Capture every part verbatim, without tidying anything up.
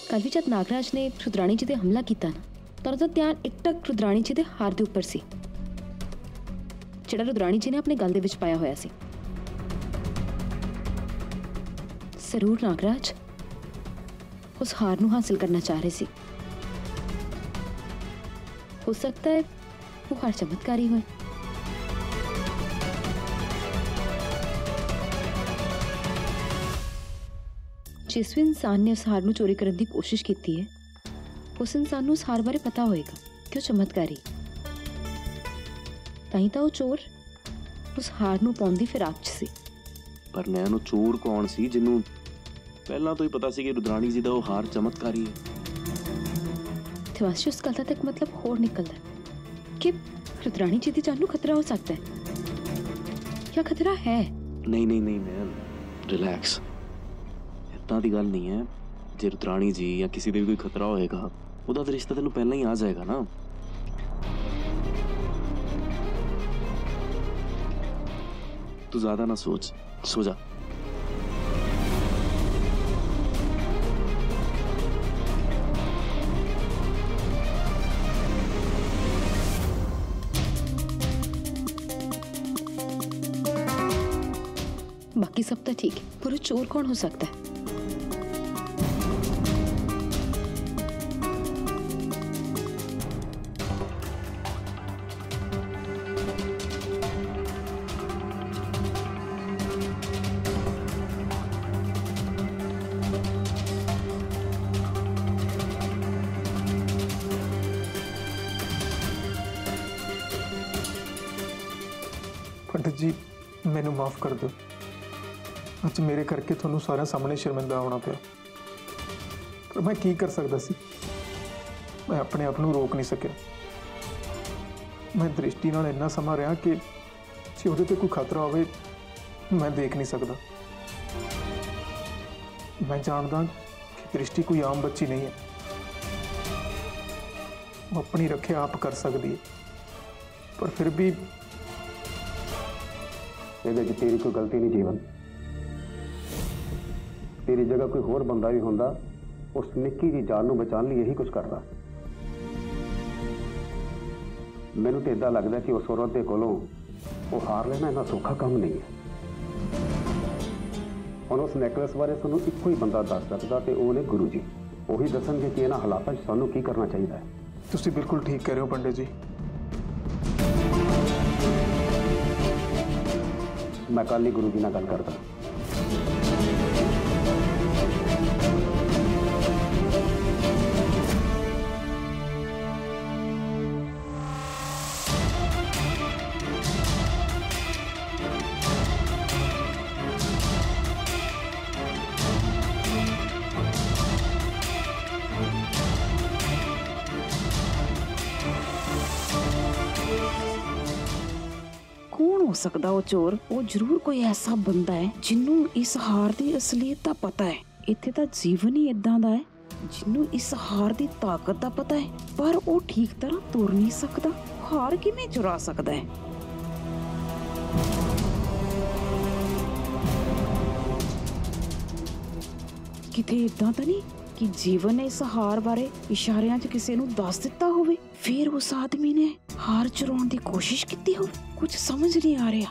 कल भी जब नागराज ने रुद्राणी जी ते हमला किया ना, तो उसका ध्यान एकटक रुद्राणी जी के हार के उपर सी, जिहड़ा रुद्राणी जी ने अपने गल दे विच पाया होया सी। जरूर नागराज उस हार नूं हासिल करना चाह रहे सी। हो सकता है वो हार चमत्कारी होए। जिस भी इंसान ने उस हार नूं चोरी करने की कोशिश की है, उस इंसान नूं उस हार बारे पता होएगा कि वो चमत्कारी, ताई तां वो चोर उस हार नूं पाउण दी फिराक च सी। पर नैन वो चोर कौन सी जिन्नू पहला तो ही पता सी कि रुद्राणी जी दा वो हार चमत्कारी है? देवांशी उस गल दा तक मतलब होर निकलदा कि रुद्राणी जी दी जान नूं खतरा हो सकता है या खतरा है। नहीं नहीं नहीं नैन रिलैक्स, इतना दी गल नहीं है। जे रुद्राणी जी या किसी दे भी कोई खतरा होएगा, उहदा ते रिश्ता तैनूं पहला ही आ जाएगा ना। तू ज्यादा ना सोच, सो जा। बाकी सब तो ठीक है, पर चोर कौन हो सकता है? पंडित जी मैनू माफ़ कर दो, अज मेरे करके थोनू सारे सामने शर्मिंदा होना पिया, पर मैं की कर सकता सी? मैं अपने आप नू रोक नहीं सकिया। मैं दृष्टि नाल इन्ना समा रहा कि जे उहदे ते कोई खतरा होवे मैं देख नहीं सकता। मैं जानदा कि दृष्टि कोई आम बच्ची नहीं है, वो अपनी रक्षा आप कर सकती है, पर फिर भी ਇਹਦੇ 'ਚ तेरी कोई गलती नहीं जीवन। तेरी जगह कोई होर बंदा भी होंदा उस निक्की जी जान नूं बचाने लिए यही कुछ करता। मैनूं तो इदां लगदा कि उस औरत दे कोलों वो हार लेना इन्ना सौखा काम नहीं है। हुण उस नैकलेस बारे सानूं इक्को ही बंदा दस सकदा ते ओह ने गुरु जी। ਉਹੀ ਦੱਸਣਗੇ कि इन्हां हालातां 'ਚ सानूं की करना चाहिए। तुसीं बिल्कुल ठीक कह रहे हो पंडित जी। मैं कल ही गुरु जी नाल गल करदा। हो सकता वो चोर? वो जरूर कोई ऐसा बंदा है जिन्नू इस हार की असलियत का पता है। इत्थे तां जीवन ही इदां दा है जिन्नू इस हार की ताकत का पता है, पर वो ठीक तरह तुर नहीं सकता। हार किवें चुरा सकता है? किथे इदां तां नहीं कि जीवन ने इस हार बारे इशारियां च किसी नू दस दिता होवे, फिर उस आदमी ने हार चुराने की कोशिश की हो? कुछ समझ नहीं आ रहा।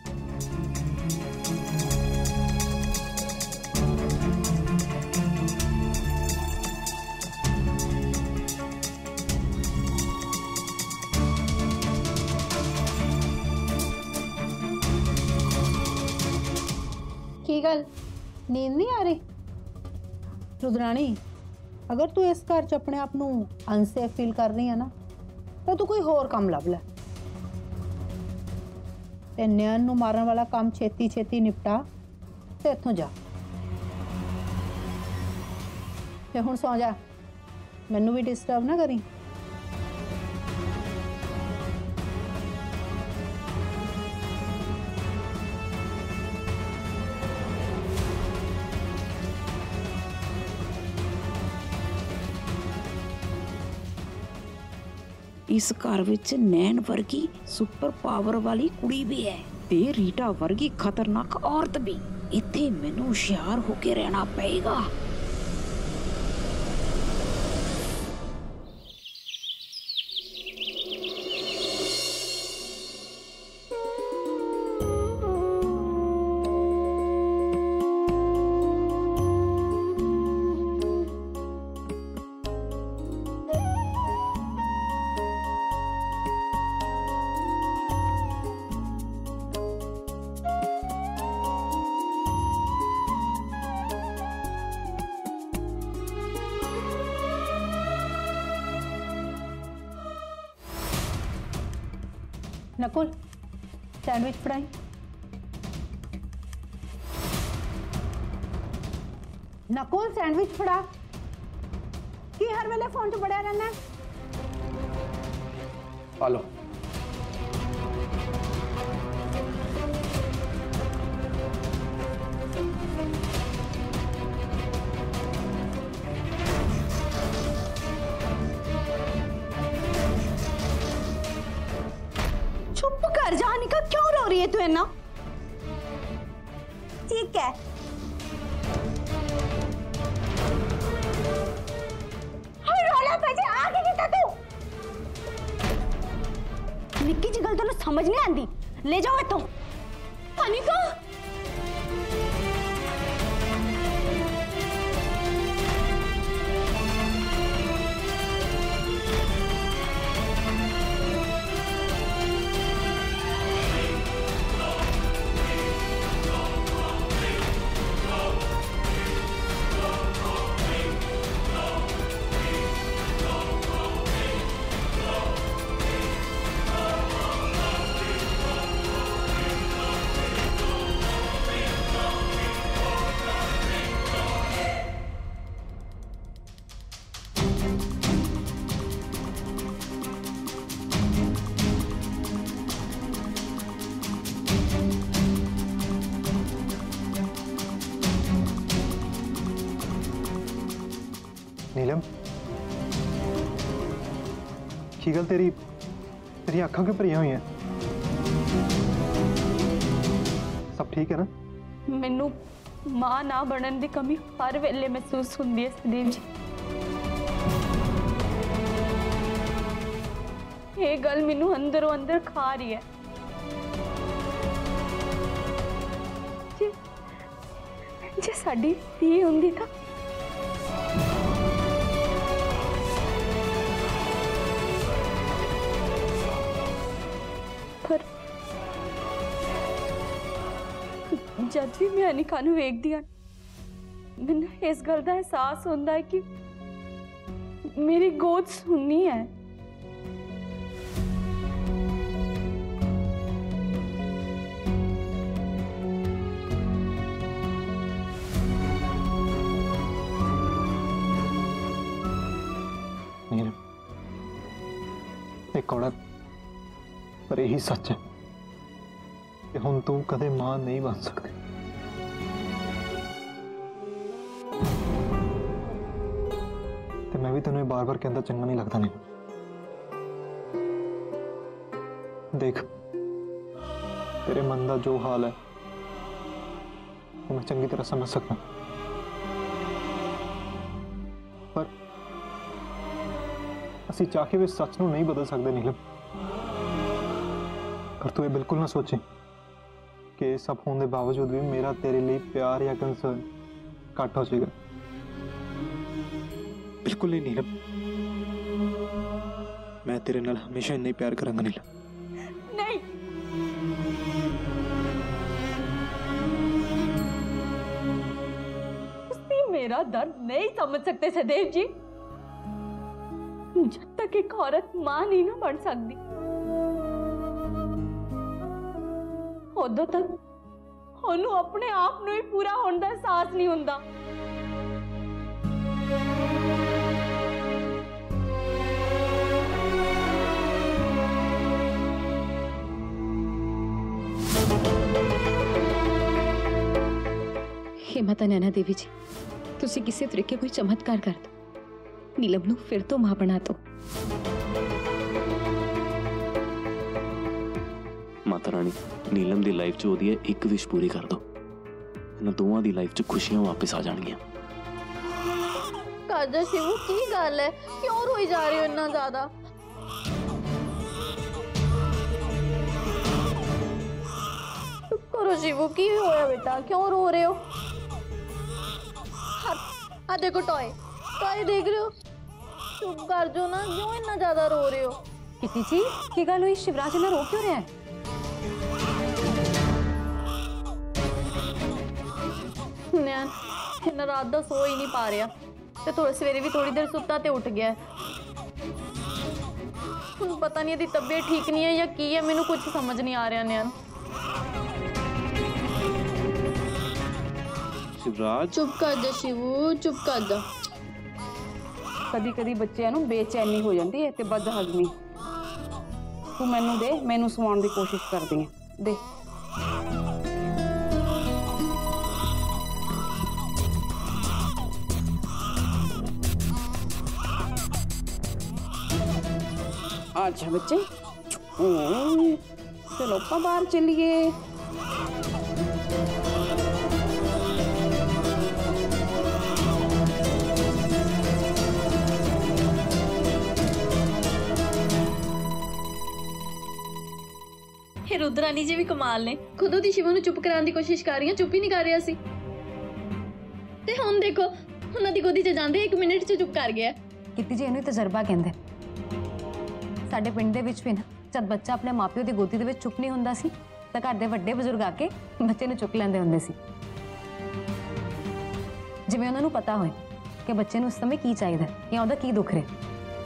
की गल नींद नहीं आ रही? रुद्राणी, अगर तू इस घर च अपने आप नू अनसेफ फील कर रही है ना, तो तू कोई होर काम लभ लै ते नैन नू मारन वाला काम छेती छेती निपटा ते इत्थों जा ते हुण सौ जा। मैनू भी डिस्टर्ब ना करी। इस घर विच नैन वर्गी सुपर पावर वाली कुड़ी भी है ते रीटा वर्गी खतरनाक औरत भी। इत्थे मैनू हुशियार होके रहना पएगा। नकुल सैंडविच फड़ाई। नकुल सैंडविच फड़ा की हर वेले फोन च बड़िया रहना। हेलो चुप कर जा निका, क्यों रो रही है तू इतना? ठीक है रोला पे आगे किता तू? निक्की जी गल तो समझ नहीं आती, ले जाओ इतों। अनिका नीलम की गल तेरी तेरी अखां क्यों भरियां हुई हैं? सब ठीक है ना? मैनू मां ना बनने की कमी हर वेले महसूस होती है सदेव जी। ये गल मैनू अंदरों अंदर खा रही है। जे जे साडी धी हुंदी तां पर जब भी मैं अनिका नूं वेखदी हां मैनूं इस गल दा एहसास होंदा है कि मेरी गोद सुन्नी है। नीलम एक औरत पर यही सच है कि हुण तू कदे मां नहीं बन सकती। ते मैं भी तेन बार बार कहता चंगा नहीं लगता। नहीं देख तेरे मन का जो हाल है वो मैं चंगी तरह समझ सकता, पर असी चाह के भी सच नूं नहीं बदल सकते नीलम। पर तू ये बिल्कुल ना सोचे कि ये सब होने के बावजूद भी मेरा तेरे लिए प्यार या कंसर्न घट हो जाएगा। बिल्कुल नहीं नीलम, मैं तेरे नाल हमेशा इन्ना ही प्यार करूंगा नीलम। नहीं तुसी मेरा दर्द नहीं समझ सकते सदैव जी। जब तक एक औरत मां नहीं ना बन सकती उदों तक ओनू अपने आप नूं ही पूरा होने का एहसास नहीं हुंदा। हे माता नैना देवी जी, तुसी किसी तरीके कोई चमत्कार कर दो, नीलम नूं फिर तो मां बना दो। माता रानी नीलम दी लाइफ च ओदी एक विश पूरी कर दो, इन्हां दोवां दी लाइफ च खुशियां वापस आ जाणगियां। काजा शिवू की गल है, क्यों रोई जा रहे हो इतना ज्यादा? चुप करो शिवू, की होया बेटा, क्यों रो रहे हो? हाँ देखो टॉय टॉय देख रहे हो, चुप कर जो ना, क्यों इतना ज्यादा रो रहे हो? किसी चीज की गल हुई? शिवराज इन्हें रो क्यों रहा है? नैन इन्ना रात दा सो ही नहीं पा रहा ते थोड़े सवेरे भी थोड़ी देर सुता ते उठ गया। ਹੁਣ ਪਤਾ ਨਹੀਂ ਇਹਦੀ ਤਬੀਅਤ ਠੀਕ ਨਹੀਂ ਹੈ ਜਾਂ ਕੀ ਹੈ, ਮੈਨੂੰ ਕੁਝ ਸਮਝ ਨਹੀਂ ਆ ਰਿਹਾ ਨੈਣ। शिवराज चुप कर दे शिवू, चुप कर दे। कदी कदी बच्चों नूं बेचैनी हो जाती है ते बदहजमी। तू मैनू दे, मैनू सवाउण दी कोशिश करदी है, दे। अच्छा बच्चे, चलो ਆਪਾਂ बाहर चलिए। रुद्रानी जी भी कमाल ने, खुद ਉਹਦੀ शिवू ਨੂੰ चुप कराने की कोशिश कर रही है, चुप ही नहीं कर रहा सी। ते हुण देखो ਉਹਨਾਂ ਦੀ ਗੋਦੀ 'ਚ ਜਾਂਦੇ ਇੱਕ ਮਿੰਟ 'ਚ ਚੁੱਪ ਕਰ ਗਿਆ। ਕਿਤੇ ਜੀ ਇਹਨੂੰ ਤਜਰਬਾ ਕਹਿੰਦੇ। ਸਾਡੇ ਪਿੰਡ ਦੇ ਵਿੱਚ ਵੀ ਨਾ ਜਦ ਬੱਚਾ ਆਪਣੇ ਮਾਪਿਓ ਦੀ ਗੋਦੀ ਦੇ ਵਿੱਚ ਚੁੱਪ ਨਹੀਂ ਹੁੰਦਾ ਸੀ ਤਾਂ ਘਰ ਦੇ ਵੱਡੇ ਬਜ਼ੁਰਗ ਆ ਕੇ ਬੱਚੇ ਨੂੰ ਚੁੱਕ ਲੈਂਦੇ ਹੁੰਦੇ ਸੀ, ਜਿਵੇਂ ਉਹਨਾਂ ਨੂੰ ਪਤਾ ਹੋਏ ਕਿ ਬੱਚੇ ਨੂੰ ਉਸ ਸਮੇਂ ਕੀ ਚਾਹੀਦਾ ਜਾਂ ਉਹਦਾ ਕੀ ਦੁੱਖ ਰਿਹਾ।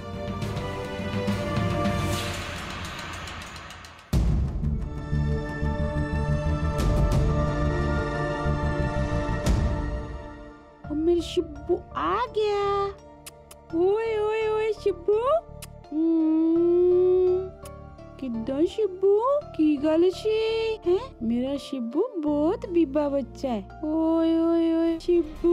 मेरे शिब्बू आ गया। ओए ओए ओए शिब्बू, किदा शिब्बू की गल छी है? मेरा शिब्बू बहुत बीबा बच्चा है। ओए ओए ओए शिब्बू,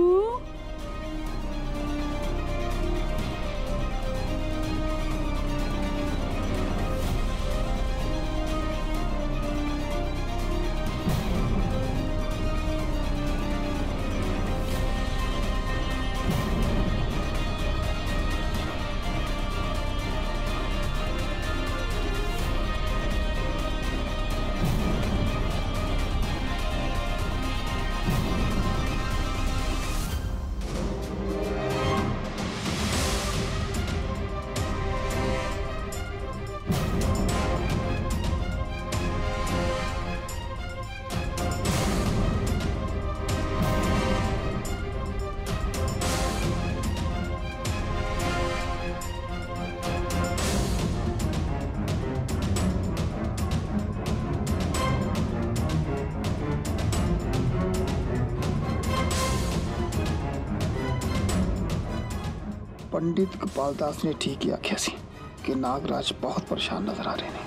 पंडित कपाल दास ने ठीक ही आख्या सी कि नागराज बहुत परेशान नजर आ रहे हैं।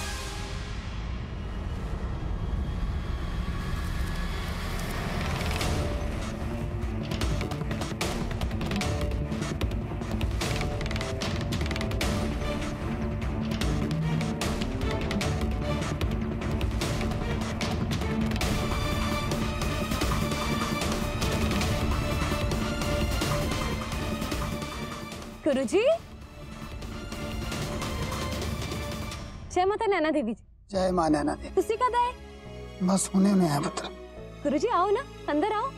गुरु जी, जय माता नैना देवी जी। जय मां नैना देवी। तुसी कद आए? बस होने में है पुत्र। गुरु जी आओ ना, अंदर आओ।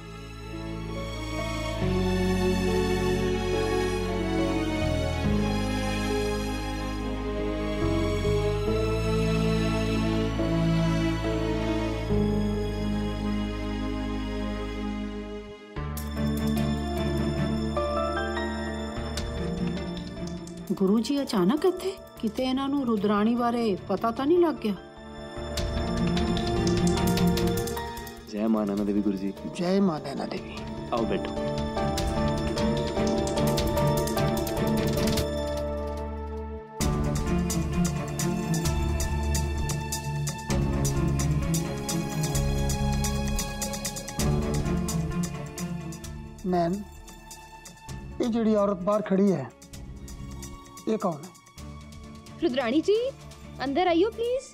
गुरु जी अचानक इत्थे किते इन्हां नूं रुद्राणी बारे पता तो नहीं लग गया? जय मां नैना देवी गुरु जी। जय मां नैना देवी। आओ बैठो। नैन, ये जिहड़ी औरत बाहर खड़ी है, ये कौन है? रुद्राणी जी अंदर आइयो प्लीज।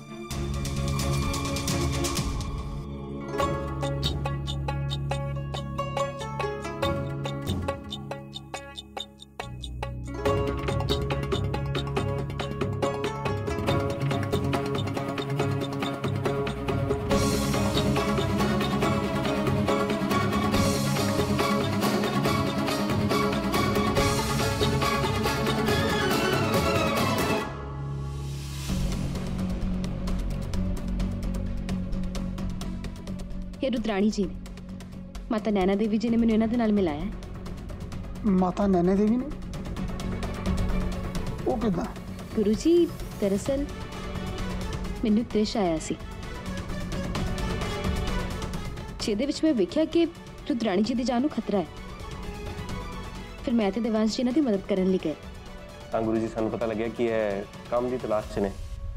ये रुद्राणी जी ने, माता नैना देवी जी ने मैंने इन्हां दे नाल मिलाया है। माता नैना देवी ने? वो किदा? ਗੁਰੂ ਜੀ ਦਰਅਸਲ ਮੈਨੂੰ ਤ੍ਰਿਸ਼ ਆਇਆ ਸੀ ਜਿਹਦੇ ਵਿੱਚ ਮੈਂ ਵੇਖਿਆ ਕਿ ਰੁਦਰਾਣੀ ਜੀ ਦੀ ਜਾਨ ਨੂੰ ਖਤਰਾ ਹੈ। ਫਿਰ ਮੈਂ ਤੇ ਦੇਵਾਂਸ਼ ਜੀ ਇਹਨਾਂ ਦੀ ਮਦਦ ਕਰਨ ਲਈ ਗਏ ਤਾਂ ਗੁਰੂ ਜੀ ਸਾਨੂੰ ਪਤਾ ਲੱਗਿਆ ਕਿ ਇਹ ਕੰਮ ਦੀ ਤਲਾਸ਼ 'ਚ ਨੇ।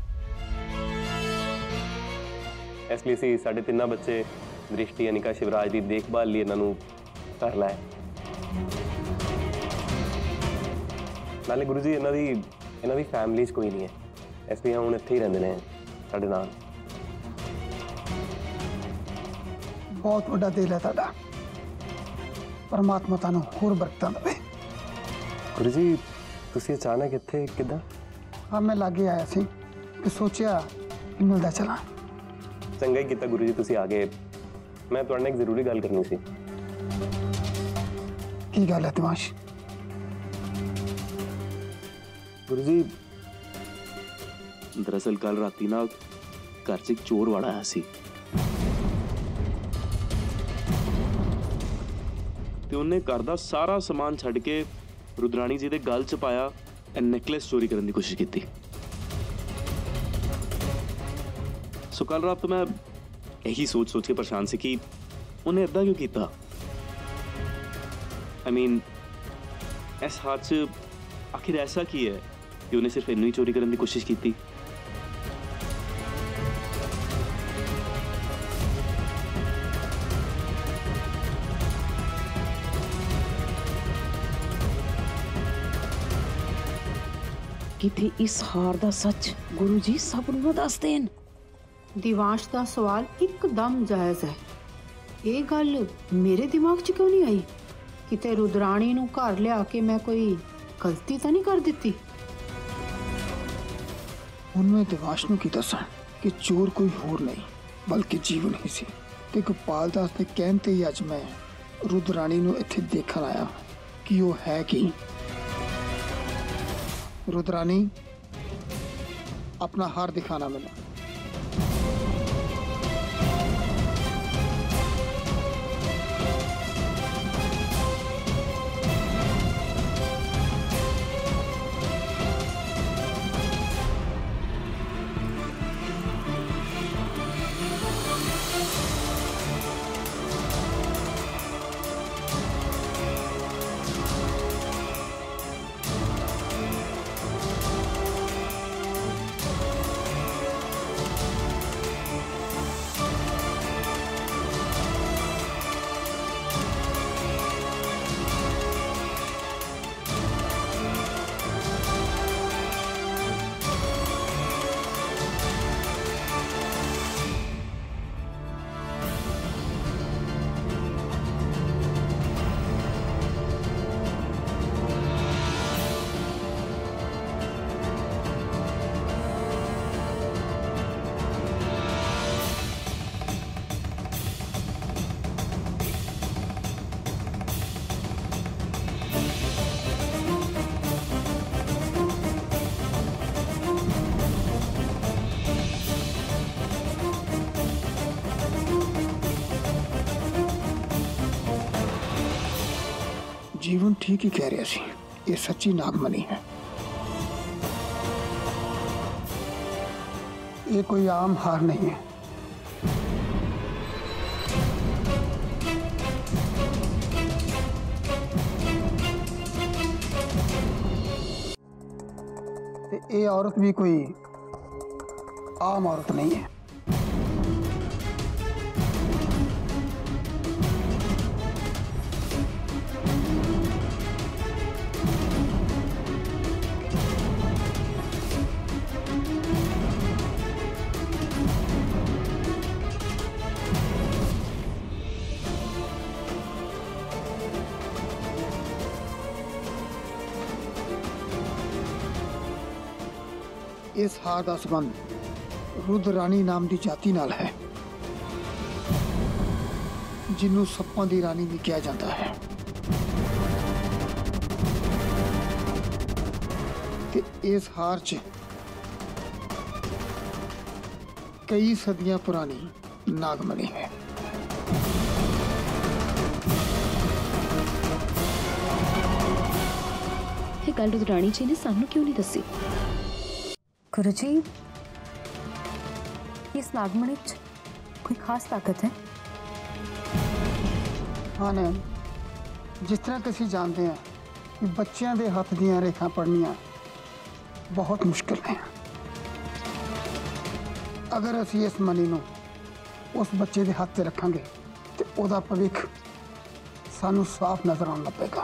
ਇਸ ਲਈ ਅਸੀਂ ਸਾਡੇ ਤਿੰਨਾਂ ਬੱਚੇ ਦ੍ਰਿਸ਼ਟੀ, ਅਨਿਕਾ, ਸ਼ਿਵਰਾਜ ਦੀ ਦੇਖਭਾਲ ਲਈ ਇਹਨਾਂ ਨੂੰ ਕਰ ਲਾਇਆ। ਨਾਲੇ ਗੁਰੂ ਜੀ ਇਹਨਾਂ ਦੀ ਇਹਨਾਂ ਦੀ ਫੈਮਿਲੀ 'ਚ ਕੋਈ ਨਹੀਂ ਹੈ, ਇਸ ਲਈ ਹੁਣ ਇੱਥੇ ਹੀ ਰਹਿੰਦੇ ਨੇ ਸਾਡੇ ਨਾਲ। ਬਹੁਤ ਵੱਡਾ ਦਿਲ ਹੈ ਤੁਹਾਡਾ, ਪਰਮਾਤਮਾ ਤੁਹਾਨੂੰ ਹੋਰ ਬਰਕਤਾਂ ਦੇਵੇ। ਗੁਰੂ ਜੀ ਤੁਸੀਂ ਅਚਾਨਕ ਇੱਥੇ ਕਿੱਦਾਂ? ਹਾਂ ਮੈਂ ਲਾਗੇ ਆਇਆ ਸੀ ਤੇ ਸੋਚਿਆ ਕਿ ਮਿਲਦਾ ਚਲਾਂ। ਚੰਗਾ ਹੀ ਕੀਤਾ ਗੁਰੂ ਜੀ ਤੁਸੀਂ ਆ ਗਏ। ਮੈਂ ਤੁਹਾਡੇ ਨਾਲ ਇੱਕ ਜ਼ਰੂਰੀ ਗੱਲ ਕਰਨੀ ਸੀ। ਕੀ ਗੱਲ ਹੈ ਦਿਵਾਂਸ਼? ਗੁਰੂ ਜੀ ਦਰਅਸਲ ਕੱਲ ਰਾਤੀ ਨਾ ਘਰ 'ਚ ਇੱਕ ਚੋਰ ਵੜ ਆਇਆ ਸੀ ਤੇ ਉਹਨੇ ਘਰ ਦਾ ਸਾਰਾ ਸਮਾਨ ਛੱਡ ਕੇ ਰੁਦਰਾਣੀ ਜੀ ਦੇ ਗਲ 'ਚ ਪਾਇਆ ਇਹ ਨੈਕਲੇਸ ਚੋਰੀ ਕਰਨ ਦੀ ਕੋਸ਼ਿਸ਼ ਕੀਤੀ। ਸੋ ਕੱਲ ਰਾਤ ਤੋਂ ਮੈਂ ਇਹੀ ਸੋਚ ਸੋਚ ਕੇ ਪਰੇਸ਼ਾਨ ਸੀ ਕਿ ਉਹਨੇ ਏਦਾਂ ਕਿਉਂ ਕੀਤਾ। ਆਈ ਮੀਨ ਇਸ ਹਾਦਸੇ 'ਚ ਆਖਿਰ ਐਸਾ ਕੀ ਹੈ ਕਿ ਉਹਨੇ ਸਿਰਫ ਇਹਨੂੰ ਹੀ ਚੋਰੀ ਕਰਨ ਦੀ ਕੋਸ਼ਿਸ਼ ਕੀਤੀ। ਕਿਤੇ ਇਸ ਹਾਰ ਦਾ ਸੱਚ ਗੁਰੂ ਜੀ ਸਭ ਨੂੰ ਨਾ ਦੱਸ ਦੇਣ। ਦਿਵਾਂਸ਼ ਦਾ ਸਵਾਲ ਇੱਕਦਮ ਜਾਇਜ਼ ਹੈ। ਇਹ ਗੱਲ ਮੇਰੇ ਦਿਮਾਗ 'ਚ ਕਿਉਂ ਨਹੀਂ ਆਈ? ਕਿਤੇ ਰੁਦਰਾਣੀ ਨੂੰ ਘਰ ਲਿਆ ਕੇ ਮੈਂ ਕੋਈ ਗਲਤੀ ਤਾਂ ਨਹੀਂ ਕਰ ਦਿੱਤੀ? ਹੁਣ ਮੈਂ ਦਿਵਾਂਸ਼ ਨੂੰ ਕੀ ਦੱਸਾਂ ਕਿ ਚੋਰ ਕੋਈ ਹੋਰ ਨਹੀਂ ਬਲਕਿ ਜੀਵਨ ਹੀ ਸੀ ਤੇ ਗੋਪਾਲ ਦਾਸ ਦੇ ਕਹਿਣ ਤੇ ਹੀ ਅੱਜ ਮੈਂ ਰੁਦਰਾਣੀ ਨੂੰ ਇੱਥੇ ਦੇਖਣ ਆਇਆ ਕਿ ਉਹ ਹੈ ਕੀ। रुद्रानी अपना हार दिखाना मैंने। जीवन ठीक ही कह रहा सी, ये सच्ची नागमनी है। ये कोई आम हार नहीं है। ये औरत भी कोई आम औरत नहीं है। इस हार का संबंध रुद्राणी नाम की जाति नाल है, जिन्हों सप्पां दी रानी भी कहा जाता है। ते इस हार च कई सदियां पुरानी नागमणि है। ये गल रुद्राणी जी ने सानू क्यों नहीं दसी? गुरु जी, इस नागमणि च कोई खास ताकत है? हाँ नैन, जिस तरह कि ਅਸੀਂ ਜਾਣਦੇ ਹਾਂ ਕਿ ਬੱਚਿਆਂ ਦੇ ਹੱਥ ਦੀਆਂ ਰੇਖਾਂ ਪੜ੍ਹਨੀਆਂ ਬਹੁਤ ਮੁਸ਼ਕਿਲ ਹੈ। ਅਗਰ ਅਸੀਂ ਇਸ ਮਨੀ ਨੂੰ ਉਸ ਬੱਚੇ ਦੇ ਹੱਥ ਤੇ ਰੱਖਾਂਗੇ ਤੇ ਉਹਦਾ ਭਵਿੱਖ ਸਾਨੂੰ ਸਾਫ਼ ਨਜ਼ਰ ਆਉਣ ਲੱਪੇਗਾ।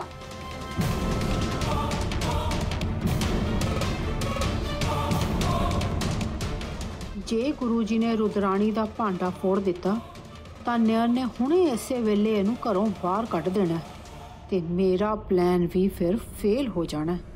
ਜੇ ਗੁਰੂ ਜੀ ਨੇ ਰੁਦਰਾਣੀ ਦਾ ਭਾਂਡਾ ਫੋੜ ਦਿੱਤਾ ਤਾਂ ਨਿਆਂ ਨੇ ਹੁਣੇ ਇਸੇ ਵੇਲੇ ਇਹਨੂੰ ਘਰੋਂ ਬਾਹਰ ਕੱਢ ਦੇਣਾ ਤੇ ਮੇਰਾ ਪਲਾਨ ਵੀ ਫਿਰ ਫੇਲ ਹੋ ਜਾਣਾ।